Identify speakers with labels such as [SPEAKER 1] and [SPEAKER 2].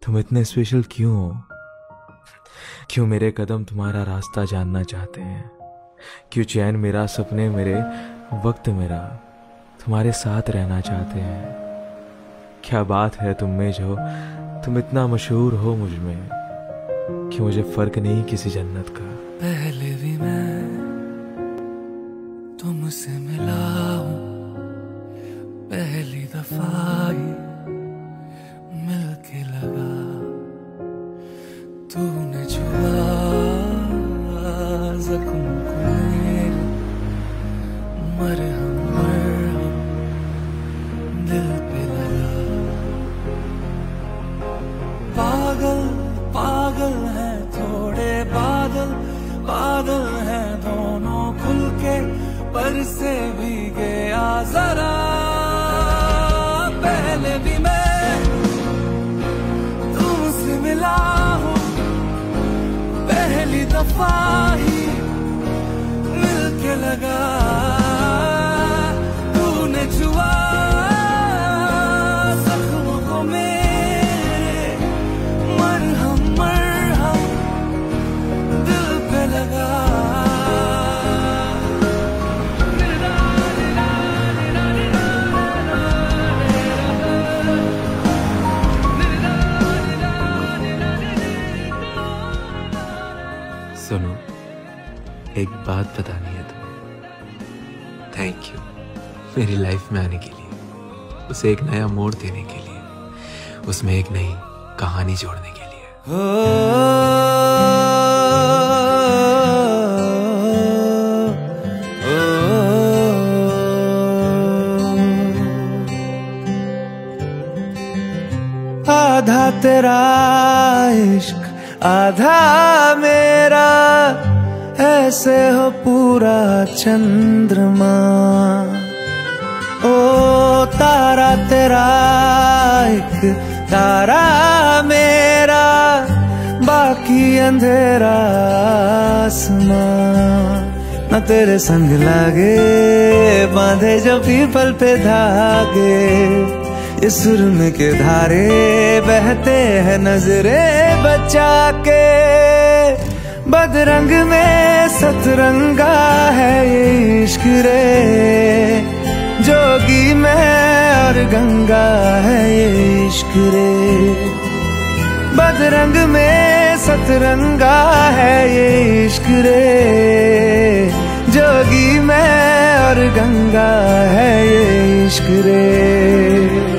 [SPEAKER 1] तुम इतने स्पेशल क्यों हो? क्यों मेरे कदम तुम्हारा रास्ता जानना चाहते हैं? क्यों चैन मेरा, सपने मेरे, वक्त मेरा तुम्हारे साथ रहना चाहते हैं? क्या बात है तुम में जो तुम इतना मशहूर हो मुझ में, कि मुझे फर्क नहीं किसी जन्नत का।
[SPEAKER 2] पहले भी मैं तुमसे मिला हूँ, पहली दफा ही मिलके लगा, तूने छुआ जख्म को मेरे, मरहम मरहम दिल पे लगा। पागल पागल है थोड़े बादल, बादल है दोनों खुल के, पर से भी गया जरा। पहले भी मैं तुमसे मिला हूँ, पहली दफा ही मिलके लगा, तूने छुआ जख्म को मेरे, मरहम मरहम दिल पे लगा।
[SPEAKER 1] सुनो, एक बात बतानी है तुम्हें। थैंक यू मेरी लाइफ में आने के लिए, उसे एक नया मोड़ देने के लिए, उसमें एक नई कहानी जोड़ने के लिए।
[SPEAKER 2] आधा तेरा इश्क आधा मेरा, ऐसे हो पूरा चंद्रमा। ओ तारा तेरा एक तारा मेरा, बाकी अंधेरा आसमां। न तेरे संग लागे बांधे जो पीपल पे धागे, इस सुरम के धारे बहते हैं नजरे बचा के। बदरंग में सतरंगा है ये इश्क रे, जोगी में और गंगा है ये इश्क रे। बदरंग में सतरंगा है ये इश्क रे, जोगी में और गंगा है ये इश्क रे।